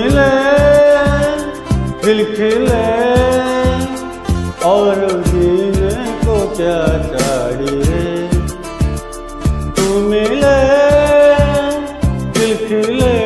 मिले दिल खिले और जीने को क्या चाहिए। तू मिले दिल खिले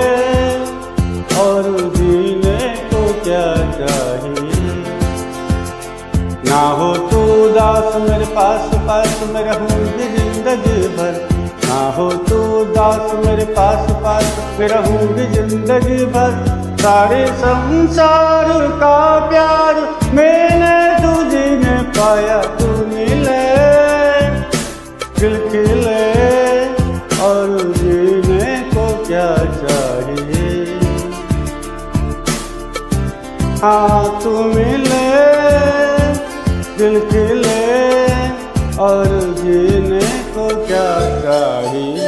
और जीने को क्या चाहिए। ना हो तू उदास मेरे पास मैं रहूंगी जिंदगी भर। ना हो तू उदास मेरे पास मैं रहूंगी जिंदगी भर। सारे संसार का प्यार मैंने तुझे ने पाया। तू मिले दिल खिले और जीने को क्या चाहिए। हाँ तू मिले दिल खिले और जीने को क्या चाहिए।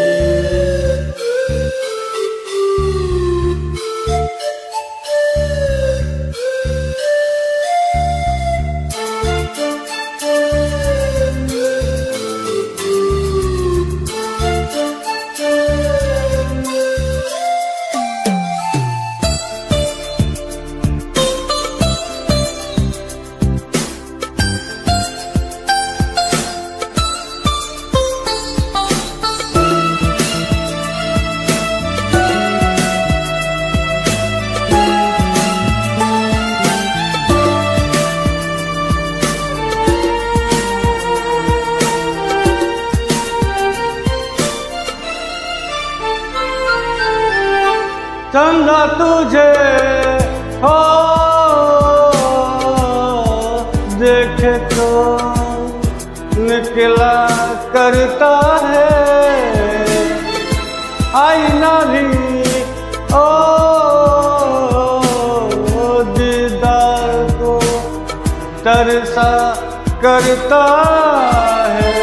चंदा तुझे हो देखे तो निकला करता है। आईना भी ओ दीदार को तरसा करता है।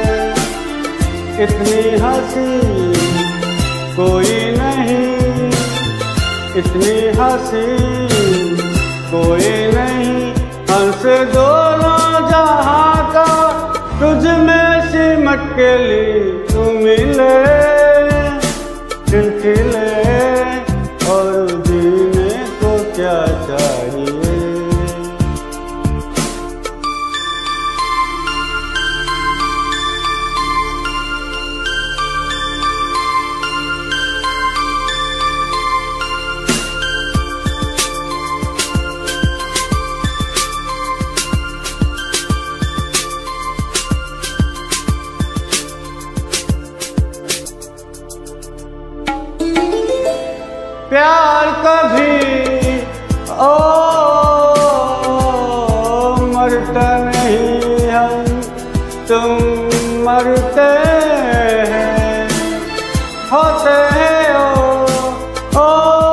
इतनी हंसी कोई नहीं, इतनी हंसी कोई नहीं। हंस दोनों जहां का तुझ में सिमट के लिए। तू मिले दिल खिले और जीने को क्या चाहिए। प्यार कभी ओ मरता नहीं, हम तुम मरते हैं। होते हैं ओ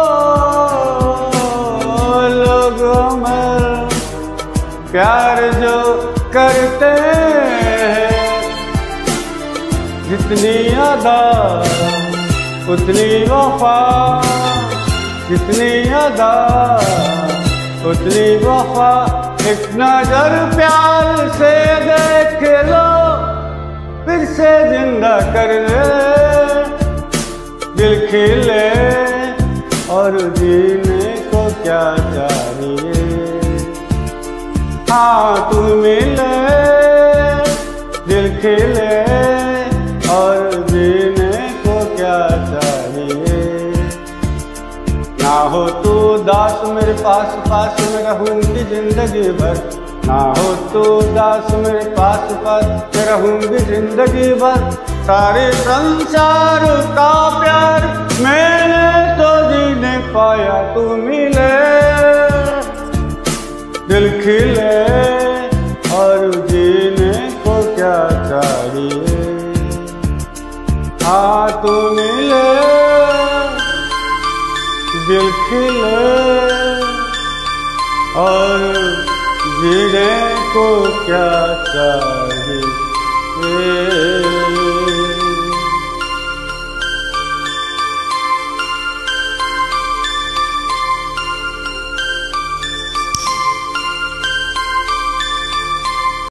लोग अमर प्यार जो करते हैं। जितनी अदा उतनी वफा, जितनी अदा उतनी वफा। एक नजर प्यार से देख लो फिर से जिंदा कर ले। दिल खिले और जीने को क्या चाहिए। हाँ तू मिले दिल खिले और जीने को क्या चाहिए। ना हो तू दास मेरे पास मैं रहूंगी जिंदगी भर। ना हो तू दास मेरे पास मैं रहूंगी जिंदगी भर। सारे संसार का प्यार मैंने तो जीने पाया। तू मिले दिल खिले और जीने को क्या चाहिए। हाँ तू मिले दिल खिले और जीने को क्या चाहिए।